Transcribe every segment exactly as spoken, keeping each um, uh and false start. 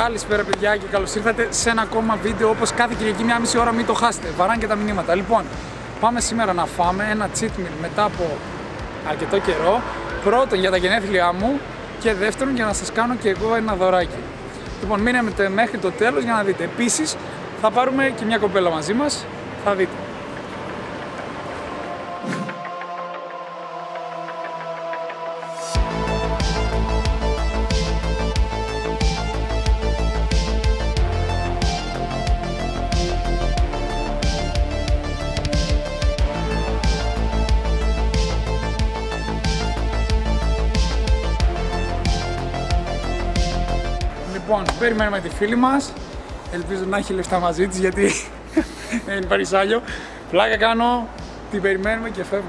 Καλησπέρα παιδιά και καλώς ήρθατε σε ένα ακόμα βίντεο όπως κάθε Κυριακή μία μισή ώρα, μην το χάσετε. Βαράνε και τα μηνύματα. Λοιπόν, πάμε σήμερα να φάμε ένα cheat meal μετά από αρκετό καιρό. Πρώτον για τα γενέθλιά μου και δεύτερον για να σας κάνω και εγώ ένα δωράκι. Λοιπόν, μείνετε μέχρι το τέλος για να δείτε. Επίσης θα πάρουμε και μια κοπέλα μαζί μας, θα δείτε. Λοιπόν, περιμένουμε τη φίλη μας. Ελπίζω να έχει λεφτά μαζί της γιατί δεν υπάρχει άλλο. Πλάκα κάνω, την περιμένουμε και φεύγουμε.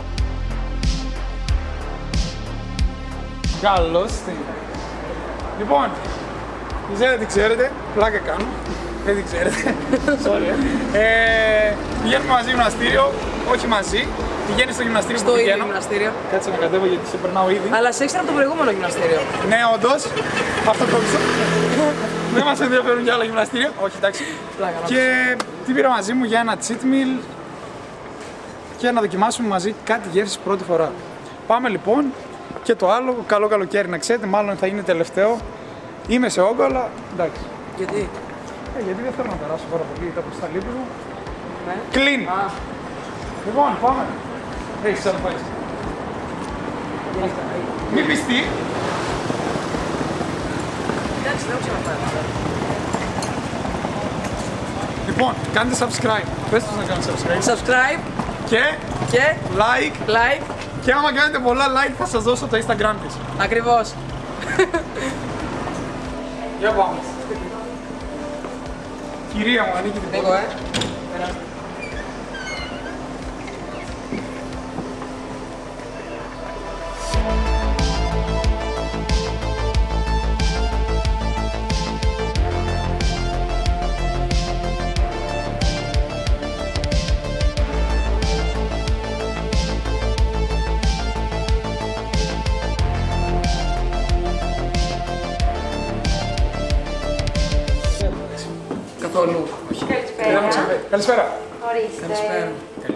Καλώς την. Λοιπόν, δεν την ξέρετε, πλάκα κάνω. Δεν την ξέρετε. Sorry. ε, πηγαίνουμε μαζί γυμναστήριο, όχι μαζί. Πηγαίνει στο γυμναστήριο στο που ίδιο γυμναστήριο. Κάτσε να κατέβω γιατί σε περνάω ήδη. Αλλά σε έξερα από το προηγούμενο γυμναστήριο. Ναι, όντως. Αυτό το ξέρω. Δεν μας ενδιαφέρουν για άλλα γυμναστήρια. Όχι, εντάξει. Και την πήρα μαζί μου για ένα cheat meal και να δοκιμάσουμε μαζί κάτι γεύσεις πρώτη φορά. Πάμε λοιπόν. Και το άλλο, καλό καλοκαίρι να ξέρετε, μάλλον θα είναι τελευταίο. Είμαι σε όγκο, αλλά εντάξει. Γιατί? Ε, γιατί δεν θέλω να περάσω πάρα πολύ τα μπροστά λίπη μου. Ναι. Clean. Ah. Λοιπόν, πάμε. Έχεις ξαναπάει. Μην πιστεί. Εντάξει, δεν έχω ξαναπάει. Λοιπόν, κάντε subscribe. Πες τους να κάνουν subscribe. Subscribe. Και, και like. like. Και άμα κάνετε πολλά like θα σας δώσω το Instagram της. Ακριβώς. Για πάμε. Κυρία μου, ανοίγει την Εγώ, ε. Καθόλου. Καλησπέρα. Καλησπέρα. Ορίστε. Καλησπέρα.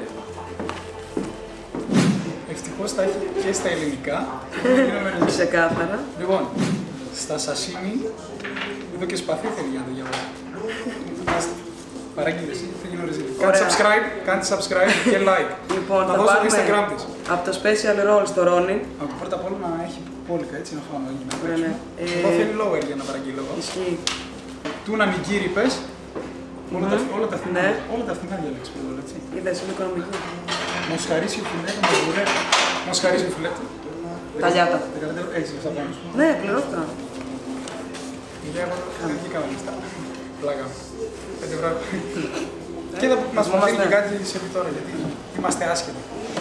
Ευτυχώς τα έχει και στα ελληνικά. Ξεκάθαρα. Λοιπόν, στα σασίμι, εδώ και σπαθί θέλει για να το διαβάσω. Παραγγείλεση, θα γίνω ρεζίλη. Κάντε subscribe, κάντε subscribe και like. Λοιπόν, θα θα δώσω το πάρουμε Instagram της. από το special roll στο Ronin. Από πρώτα απ' όλα να έχει πόλικα, έτσι να φάω να γίνει. Ωραία, ναι. Εγώ Ε, θέλει lower για να παραγγείλω εγώ. Ισχύει. Τούνα νικήρι πες. Όλα τα- όλα τα φθηνά, Ναι. όλα τα φθηνά διάλεξε εδώ, έτσι. Είδες, είναι οικονομική. Μοσχαρίσιο φιλέτο με μπουρέ. Μοσχαρίσιο φιλέτο. Τα λιάτα. Έχεις λεφτά πάνω σου. Ναι, πληρώθηκα. Για εγώ δεν κάνα λεφτά. Πλάκα. Πέντε ευρώ. Και θα μας προτείνει και κάτι σε πει τώρα, γιατί είμαστε άσχετοι.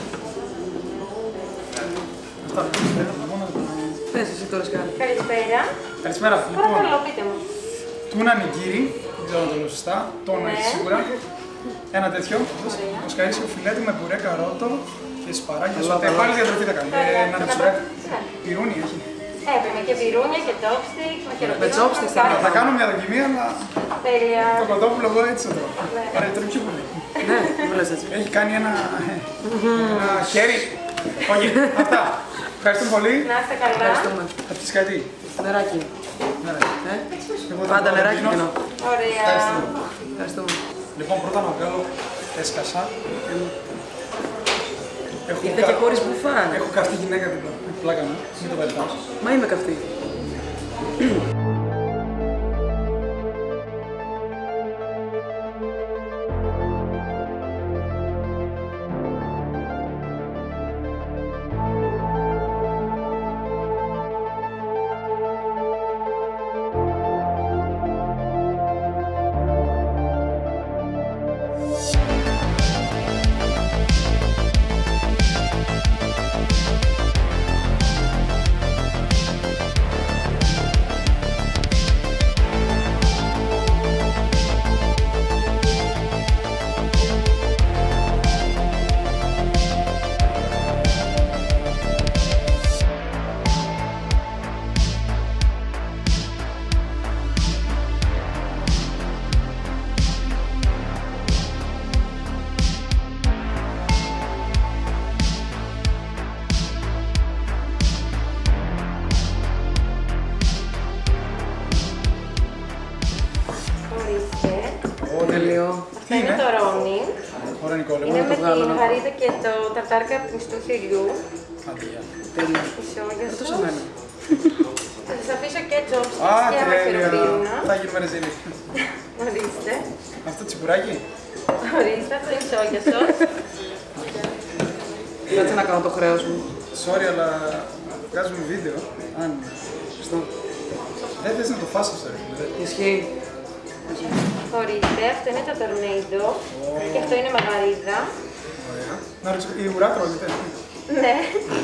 Αυτά. Πες εσύ τώρα σκάλι. Καλησπέρα. Καλησπέρα. Λοιπόν, Παρακαλώ, πείτε μου. τούνα νικήρι, δεν ξέρω αν το λέω σωστά, τόνο έχει σίγουρα. Ένα τέτοιο. Μοσχαρίσιο φιλέτο με πουρέ καρότο και σπαράκια. Σωτέ, πάλι διατροφή θα κάνει. Ένα ρεψουρέ. Πυρούνι έχει. Έπαιρνε και πυρούνια και chopsticks. Με chopsticks θα Θα κάνω μια δοκιμή, αλλά Τέλεια. το κοντόπουλο εγώ έτσι θα τρώω. Άρα τρώει πιο πολύ. Ναι, δεν λες έτσι. Έχει κάνει ένα, ένα χέρι. Όχι, αυτά. Ευχαριστούμε πολύ. Να είστε καλά. Ευχαριστούμε. Θα πεις κάτι. Νεράκι. Ναι, Ε? Εγώ θα Πάντα πάω νεράκι να πίνω. πίνω. Ωραία. Ευχαριστούμε. Λοιπόν, πρώτα να βγάλω έσκασα. Έχω, Ήρθε κα... και χωρίς μπουφάν. Έχω καυτή γυναίκα δίπλα. Πλάκα μου, μην το βάλει πάνω. Μα είμαι καυτή. Ορίστε. Ω, Τέλειο. Αυτό είναι το ρόνι. Ωραία, Νικόλα. Είναι με βγάλω, την να- βαρύδα και το ταρτάρκα του χεριού. Αντία. Τέλειο. Ισόγεια Αυτό σου. σε μένα. Θα σας αφήσω και Α, chopsticks και τέλεια. αμαξιροπίουνα. Θα γίνουμε ρεζίλοι. Ορίστε. Αυτό τσιπουράκι. Ορίστε, αυτό είναι ισόγεια σως. Κάτσε να κάνω το χρέος μου. Sorry, αλλά βγάζουμε βίντεο. Αν Χριστό. δεν θες να το φας αυτό, ρε. Ισχύει. Ορίστε, αυτό είναι το τορνέιντο. Και αυτό είναι μαγαρίδα. Ωραία. Να ρωτήσω, η ουρά τρώγεται. Ναι.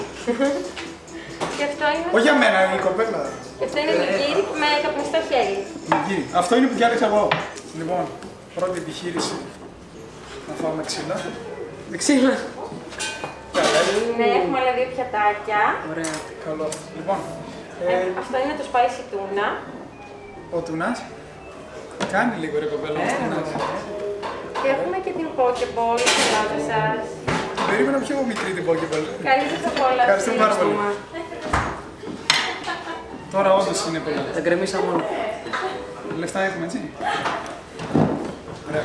Και αυτό είναι. Όχι για μένα, η κοπέλα. Και αυτό είναι νικήρι με καπνιστό χέρι. Νικήρι. Αυτό είναι που διάλεξα εγώ. Λοιπόν, πρώτη επιχείρηση. Να φάμε ξύλα. Ξύλα. Καλά, ε. Ναι, έχουμε άλλα δύο πιατάκια. Ωραία. Καλό. Λοιπόν, Ε, ε, αυτό είναι το spicy tuna. ο τούνας. Κάνει λίγο ρε κοπέλα. ο τούνας. Και έχουμε και την Pokeball στην Ελλάδα σας. Περίμενα πιο μικρή την Pokeball. Καλή σας απόλαυση. Ευχαριστώ πάρα πολύ. Τώρα όντως είναι πολλά. Τα γκρεμίσα μόνο. Λεφτά έχουμε, έτσι. Ωραία.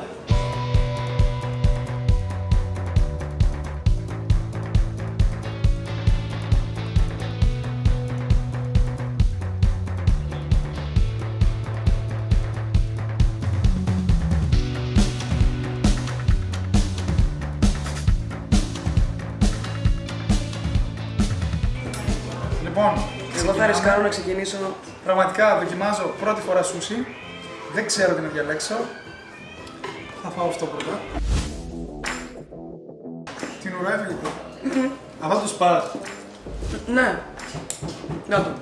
Λοιπόν, Εγώ θα ρισκάρω να ξεκινήσω. πραγματικά δοκιμάζω πρώτη φορά σούσι. Δεν ξέρω τι να διαλέξω. Θα φάω αυτό πρώτα. Την ουρά έφυγε τώρα. Αυτό το σπάρα. Ναι. Να το.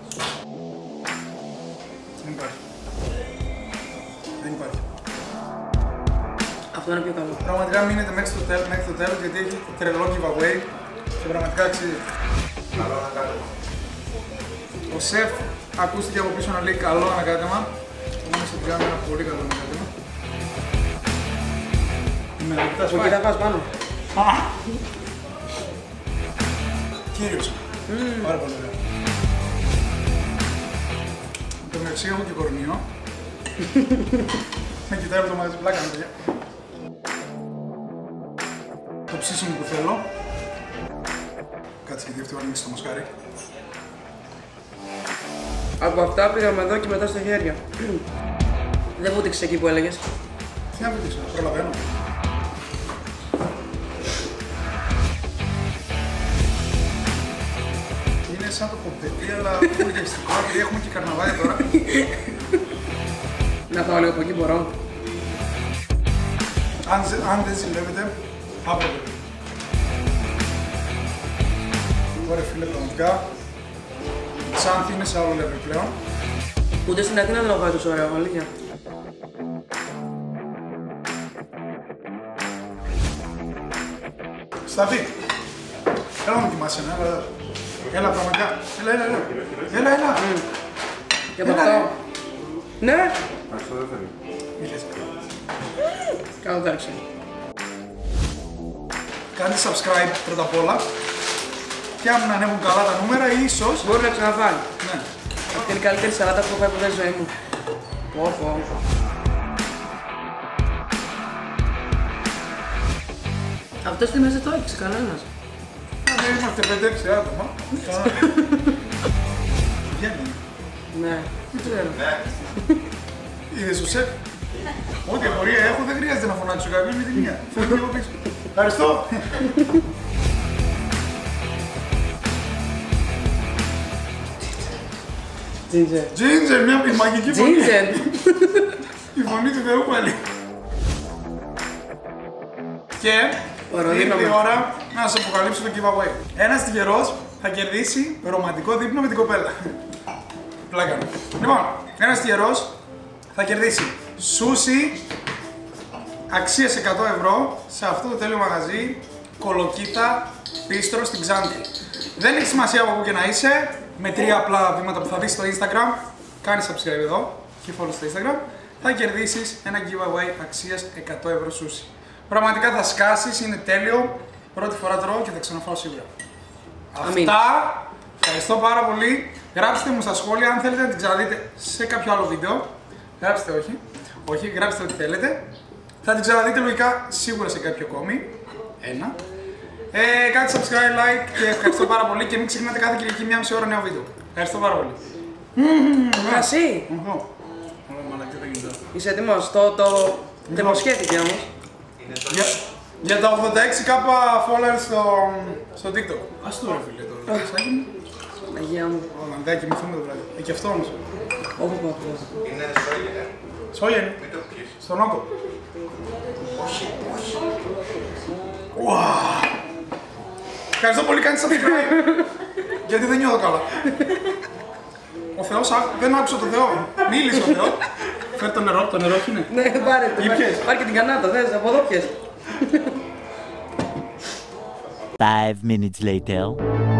Δεν υπάρχει. Δεν υπάρχει. Αυτό είναι πιο καλό. Πραγματικά μείνετε μέχρι το τέλος, μέχρι το τέλος γιατί έχει τρελό giveaway και πραγματικά αξίζει. Ο σεφ ακούστηκε από πίσω να λέει καλό ανακάτεμα. Όμως ότι κάνει ένα πολύ καλό ανακάτεμα. Με λεπτά Από εκεί θα πας πάνω. Κύριος. Πάρα πολύ ωραία. Το μεταξύ έχω και κορμιό. Με κοιτάει από το μαγαζί πλάκα μου, παιδιά. Το ψήσιμο που θέλω. Κάτσε γιατί αυτή η ώρα ανοίξει το μοσχάρι. Από αυτά πήγαμε εδώ και μετά στα χέρια. Δεν βούτυξες εκεί που έλεγες. Τι να βοηθήσω, προλαβαίνω. Είναι σαν το κοκτέιλ, αλλά πολύ γευστικό, επειδή έχουμε και καρναβάλια τώρα. Να φάω λίγο από εκεί μπορώ. Αν, ζε- αν δεν ζηλεύετε, άπρεπε. Ωραία φίλε, πραγματικά. Σαν είναι σε άλλο level πλέον. Ούτε στην Αθήνα δεν έχω φάει τόσο ωραίο, αλήθεια. Σταθεί. Έλα να δοκιμάσεις ένα, έλα. Έλα, πραγματικά. Έλα, έλα, έλα. Έλα, έλα. Και από Έλα, αυτό. Ναι. Μίλες. Κάνω εντάξει. Κάντε subscribe πρώτα απ' όλα. Και αν ανέβουν καλά τα νούμερα, ίσως. Μπορεί να ξαναφάει. Ναι. Αυτή είναι η καλύτερη σαλάτα που έχω φάει ποτέ στη ζωή μου. Πω πω. Αυτές τιμές δεν το έχεις κανένας. Αν δεν είμαστε πέντε έξι άτομα. Καλά. Βγαίνει. Ναι, δεν ξέρω. Είδες ο σεφ. Ό,τι απορία έχω δεν χρειάζεται να φωνάξω κάποιον με τη μία. Φεύγει από πίσω. Ευχαριστώ. Τζίντζερ. Ginger, μια η μαγική φωνή. Τζίντζερ. Η φωνή του Θεού πάλι. Και Παραδείγμα ήρθε η με. ώρα να σας αποκαλύψω το giveaway. Ένας τυχερός θα κερδίσει ρομαντικό δείπνο με την κοπέλα. Πλάκα. Λοιπόν, ένας τυχερός θα κερδίσει σούσι αξίας εκατό ευρώ σε αυτό το τέλειο μαγαζί Κολοκύτα Πίστρο στην Ξάνθη. Δεν έχει σημασία από πού και να είσαι, με τρία απλά βήματα που θα δεις στο Instagram, κάνεις subscribe εδώ και follow στο Instagram, θα κερδίσεις ένα giveaway αξίας εκατό ευρώ σούσι. Πραγματικά θα σκάσεις, είναι τέλειο, πρώτη φορά τρώω και θα ξαναφάω σίγουρα. Αμήν. Αυτά, ευχαριστώ πάρα πολύ. Γράψτε μου στα σχόλια αν θέλετε να την ξαναδείτε σε κάποιο άλλο βίντεο. Γράψτε όχι. Όχι, γράψτε ό,τι θέλετε. Θα την ξαναδείτε λογικά σίγουρα σε κάποιο ακόμη. Ένα. Ε, κάντε subscribe, like και ευχαριστώ πάρα πολύ και μην ξεχνάτε κάθε Κυριακή μία μισή ώρα νέο βίντεο. Ευχαριστώ πάρα πολύ. Κρασί! Είσαι έτοιμος, το, το δημοσιεύτηκε όμως. Για, για τα ογδόντα έξι χιλιάδες followers στο, στο TikTok. Ας το ρε φίλε το βιντεάκι μου. Αγία μου. Ω, δεν κοιμηθούμε το βράδυ. Ε, και αυτό όμως. Όχι, όχι. Είναι σόγια, ε. Σόγια είναι. Μην το πιείς. Στον όγκο. Όχι, όχι. Wow. Ευχαριστώ πολύ, κάντε subscribe. Γιατί δεν νιώθω καλά. Ο Θεός, δεν άκουσα τον Θεό. Μίλησε ο Θεός. Φέρε το νερό, το νερό είναι. Ναι, πάρε το. Ήπιες. Πάρε και την κανάτα, θες, από εδώ πιες. Five minutes later.